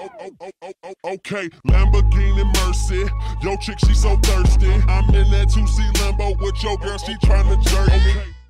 Okay, Lamborghini Mercy. Yo chick, she so thirsty. I'm in that 2C Lambo with your girl, she tryna jerk me.